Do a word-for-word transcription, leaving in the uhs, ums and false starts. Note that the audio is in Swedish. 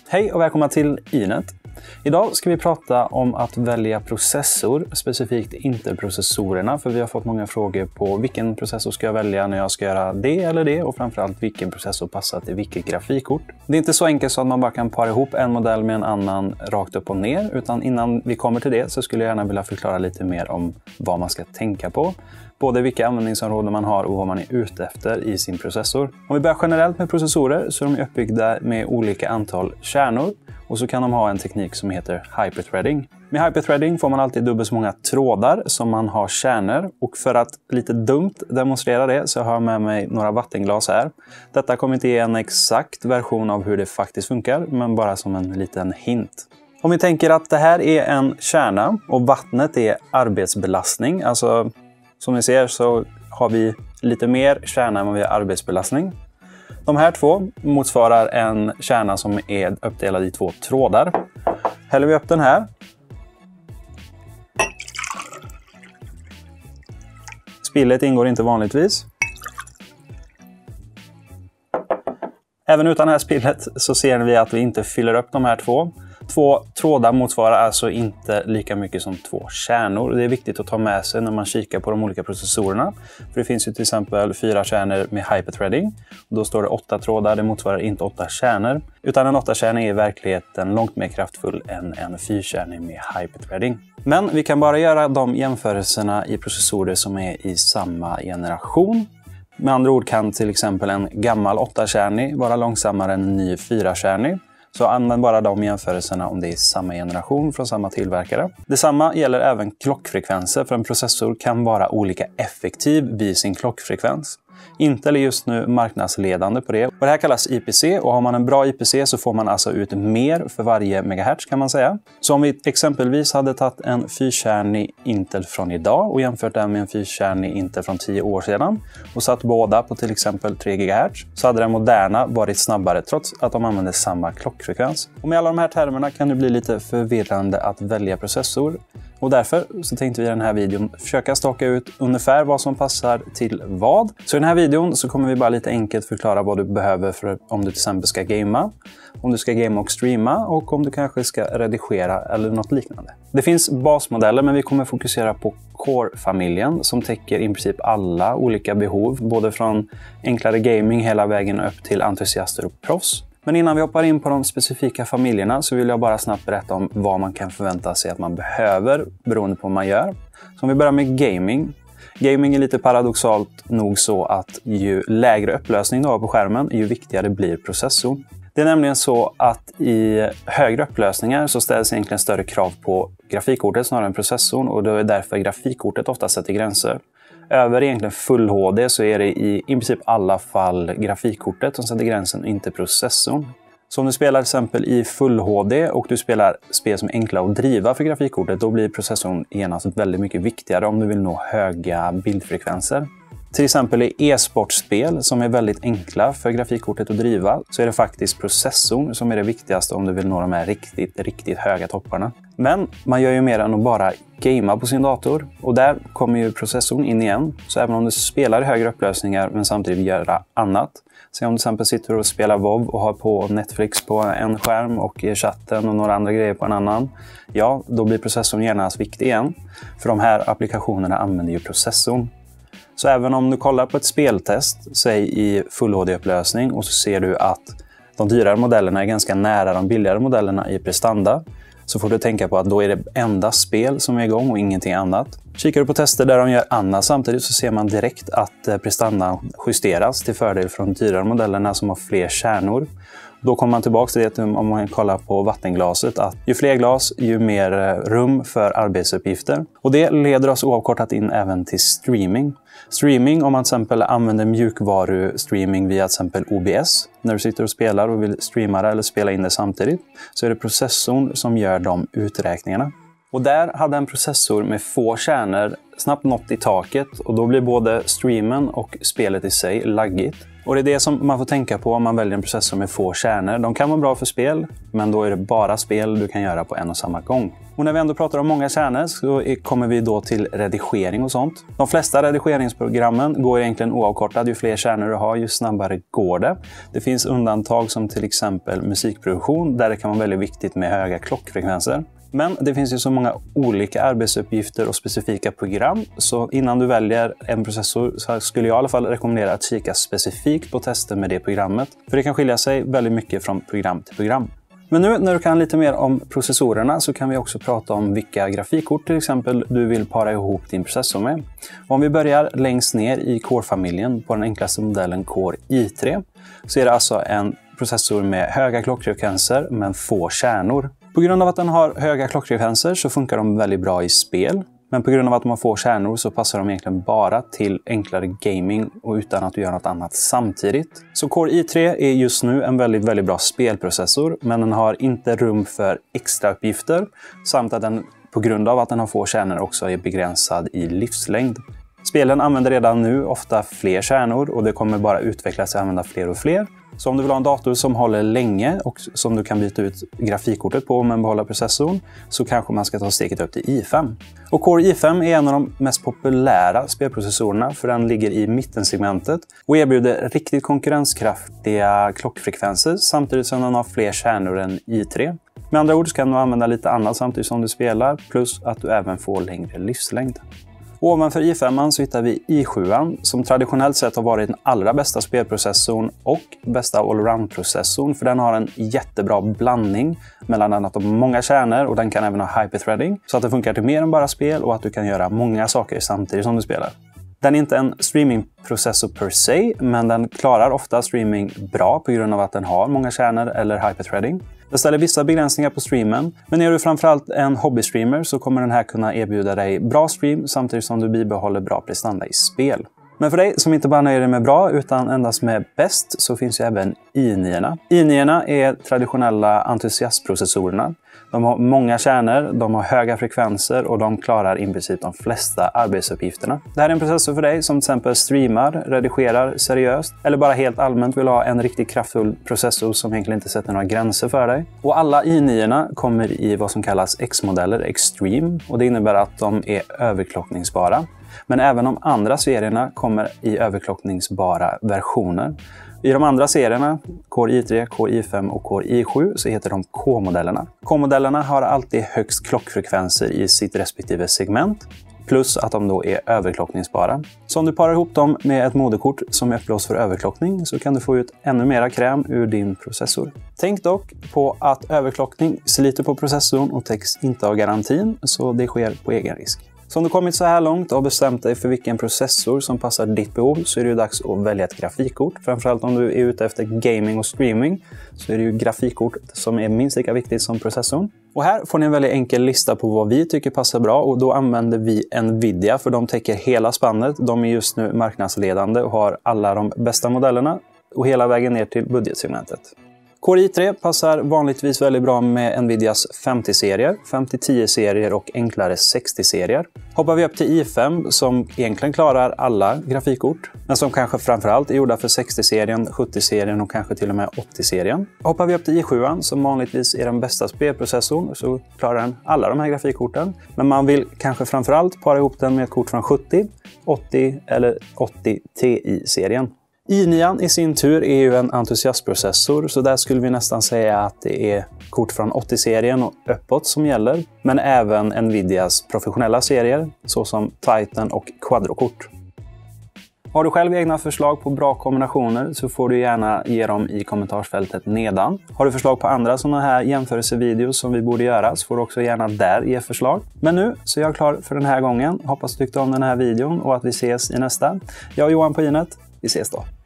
Hej och välkomna till Inet. Idag ska vi prata om att välja processor, specifikt Intel-processorerna, för vi har fått många frågor på vilken processor ska jag välja när jag ska göra det eller det, och framförallt vilken processor passar till vilket grafikkort. Det är inte så enkelt så att man bara kan para ihop en modell med en annan rakt upp och ner, utan innan vi kommer till det så skulle jag gärna vilja förklara lite mer om vad man ska tänka på. Både vilka användningsområden man har och vad man är ute efter i sin processor. Om vi börjar generellt med processorer så är de uppbyggda med olika antal kärnor. Och så kan de ha en teknik som heter hyperthreading. Med hyperthreading får man alltid dubbelt så många trådar som man har kärnor. Och för att lite dumt demonstrera det så har jag med mig några vattenglas här. Detta kommer inte ge en exakt version av hur det faktiskt funkar, men bara som en liten hint. Om vi tänker att det här är en kärna och vattnet är arbetsbelastning. Alltså som ni ser så har vi lite mer kärna än vad vi har arbetsbelastning. De här två motsvarar en kärna som är uppdelad i två trådar. Häller vi upp den här. Spillet ingår inte vanligtvis. Även utan det här spillet så ser vi att vi inte fyller upp de här två. Två trådar motsvarar alltså inte lika mycket som två kärnor. Det är viktigt att ta med sig när man kikar på de olika processorerna. För det finns ju till exempel fyra kärnor med hyperthreading. Då står det åtta trådar, det motsvarar inte åtta kärnor. Utan en åttakärnig är i verkligheten långt mer kraftfull än en fyrkärnig med hyperthreading. Men vi kan bara göra de jämförelserna i processorer som är i samma generation. Med andra ord kan till exempel en gammal åttakärnig vara långsammare än en ny fyrkärnig. Så använd bara de jämförelserna om det är samma generation från samma tillverkare. Detsamma gäller även klockfrekvenser, för en processor kan vara olika effektiv vid sin klockfrekvens. Intel är just nu marknadsledande på det. Och det här kallas I P C, och har man en bra I P C så får man alltså ut mer för varje megahertz kan man säga. Så om vi exempelvis hade tagit en fyrkärnig Intel från idag och jämfört den med en fyrkärnig Intel från tio år sedan och satt båda på till exempel tre gigahertz, så hade den moderna varit snabbare trots att de använder samma klockfrekvens. Och med alla de här termerna kan det bli lite förvirrande att välja processor. Och därför så tänkte vi i den här videon försöka staka ut ungefär vad som passar till vad. Så i den här videon så kommer vi bara lite enkelt förklara vad du behöver för om du till exempel ska gamea, om du ska gamea och streama och om du kanske ska redigera eller något liknande. Det finns basmodeller, men vi kommer fokusera på Core-familjen som täcker i princip alla olika behov, både från enklare gaming hela vägen upp till entusiaster och proffs. Men innan vi hoppar in på de specifika familjerna så vill jag bara snabbt berätta om vad man kan förvänta sig att man behöver beroende på vad man gör. Så om vi börjar med gaming. Gaming är lite paradoxalt nog så att ju lägre upplösning du har på skärmen, ju viktigare blir processorn. Det är nämligen så att i högre upplösningar så ställs egentligen större krav på grafikkortet snarare än processorn, och det är därför grafikkortet ofta sätter gränser. Över egentligen full H D så är det i, i princip alla fall grafikkortet som sätter gränsen, inte processorn. Så om du spelar till exempel i full H D och du spelar spel som är enkla att driva för grafikkortet, då blir processorn genast väldigt mycket viktigare om du vill nå höga bildfrekvenser. Till exempel i e-sportspel som är väldigt enkla för grafikkortet att driva så är det faktiskt processorn som är det viktigaste om du vill nå de här riktigt, riktigt höga topparna. Men man gör ju mer än att bara gamea på sin dator, och där kommer ju processorn in igen. Så även om du spelar i högre upplösningar men samtidigt göra annat. Så om du till exempel sitter och spelar WoW och har på Netflix på en skärm och i chatten och några andra grejer på en annan. Ja, då blir processorn genast viktig igen. För de här applikationerna använder ju processorn. Så även om du kollar på ett speltest, säg i full H D-upplösning, och så ser du att de dyrare modellerna är ganska nära de billigare modellerna i prestanda, så får du tänka på att då är det enda spel som är igång och ingenting annat. Kikar du på tester där de gör annat samtidigt så ser man direkt att prestandan justeras till fördel för de dyrare modellerna som har fler kärnor. Då kommer man tillbaka till det om man kollar på vattenglaset, att ju fler glas, ju mer rum för arbetsuppgifter. Och det leder oss oavkortat in även till streaming. Streaming, om man till exempel använder mjukvaru-streaming via till exempel O B S, när du sitter och spelar och vill streama det eller spela in det samtidigt, så är det processorn som gör de uträkningarna. Och där hade en processor med få kärnor snabbt nått i taket och då blir både streamen och spelet i sig laggigt. Och det är det som man får tänka på om man väljer en processor med få kärnor. De kan vara bra för spel, men då är det bara spel du kan göra på en och samma gång. Och när vi ändå pratar om många kärnor så kommer vi då till redigering och sånt. De flesta redigeringsprogrammen går egentligen oavkortad. Ju fler kärnor du har, ju snabbare går det. Det finns undantag som till exempel musikproduktion, där det kan vara väldigt viktigt med höga klockfrekvenser. Men det finns ju så många olika arbetsuppgifter och specifika program, så innan du väljer en processor så skulle jag i alla fall rekommendera att kika specifikt på tester med det programmet. För det kan skilja sig väldigt mycket från program till program. Men nu när du kan lite mer om processorerna så kan vi också prata om vilka grafikkort till exempel du vill para ihop din processor med. Och om vi börjar längst ner i Core-familjen på den enklaste modellen Core i tre så är det alltså en processor med höga klockfrekvenser men få kärnor. På grund av att den har höga klockfrekvenser så funkar de väldigt bra i spel. Men på grund av att de har få kärnor så passar de egentligen bara till enklare gaming och utan att du gör något annat samtidigt. Så Core i tre är just nu en väldigt, väldigt bra spelprocessor, men den har inte rum för extra uppgifter samt att den på grund av att den har få kärnor också är begränsad i livslängd. Spelen använder redan nu ofta fler kärnor och det kommer bara utvecklas att använda fler och fler. Så om du vill ha en dator som håller länge och som du kan byta ut grafikkortet på men behålla processorn så kanske man ska ta steget upp till i fem. Och Core i fem är en av de mest populära spelprocessorerna för den ligger i mittensegmentet och erbjuder riktigt konkurrenskraftiga klockfrekvenser samtidigt som den har fler kärnor än i tre. Med andra ord så kan du använda lite annat samtidigt som du spelar plus att du även får längre livslängd. Och ovanför i fem så hittar vi i sju som traditionellt sett har varit den allra bästa spelprocessorn och bästa allround-processorn för den har en jättebra blandning mellan att de har många kärnor och den kan även ha hyperthreading så att det funkar till mer än bara spel och att du kan göra många saker samtidigt som du spelar. Den är inte en streamingprocessor per se, men den klarar ofta streaming bra på grund av att den har många kärnor eller hyperthreading. Det ställer vissa begränsningar på streamen, men är du framförallt en hobbystreamer så kommer den här kunna erbjuda dig bra stream samtidigt som du bibehåller bra prestanda i spel. Men för dig som inte bara nöjer dig med bra utan endast med bäst så finns ju även i nio. i nio är traditionella entusiastprocessorerna. De har många kärnor, de har höga frekvenser och de klarar i princip de flesta arbetsuppgifterna. Det här är en processor för dig som till exempel streamar, redigerar seriöst eller bara helt allmänt vill ha en riktigt kraftfull processor som egentligen inte sätter några gränser för dig. Och alla i nio kommer i vad som kallas X-modeller Extreme och det innebär att de är överklockningsbara. Men även de andra serierna kommer i överklockningsbara versioner. I de andra serierna, Core i tre, Core i fem och Core i sju, så heter de K-modellerna. K-modellerna har alltid högst klockfrekvenser i sitt respektive segment, plus att de då är överklockningsbara. Så om du parar ihop dem med ett moderkort som är upplåst för överklockning så kan du få ut ännu mera kräm ur din processor. Tänk dock på att överklockning sliter på processorn och täcks inte av garantin, så det sker på egen risk. Så om du kommit så här långt och bestämt dig för vilken processor som passar ditt behov så är det ju dags att välja ett grafikkort. Framförallt om du är ute efter gaming och streaming så är det ju grafikkort som är minst lika viktigt som processorn. Och här får ni en väldigt enkel lista på vad vi tycker passar bra och då använder vi Nvidia för de täcker hela spannet. De är just nu marknadsledande och har alla de bästa modellerna och hela vägen ner till budgetsegmentet. Core i tre passar vanligtvis väldigt bra med Nvidias femtio-serier, femtio tio-serier och enklare sextio-serier. Hoppar vi upp till i fem som egentligen klarar alla grafikkort, men som kanske framförallt är gjorda för sextio-serien, sjuttio-serien och kanske till och med åttio-serien. Hoppar vi upp till i sju som vanligtvis är den bästa spelprocessorn så klarar den alla de här grafikkorten. Men man vill kanske framförallt para ihop den med ett kort från sjuttio, åttio eller åttio Ti-serien. i nio i sin tur är ju en entusiastprocessor så där skulle vi nästan säga att det är kort från åttio-serien och uppåt som gäller. Men även Nvidias professionella serier såsom Titan och Quadro-kort. Har du själv egna förslag på bra kombinationer så får du gärna ge dem i kommentarsfältet nedan. Har du förslag på andra sådana här jämförelsevideos som vi borde göra så får du också gärna där ge förslag. Men nu så är jag klar för den här gången. Hoppas du tyckte om den här videon och att vi ses i nästa. Jag är Johan på Inet. Vi ses då.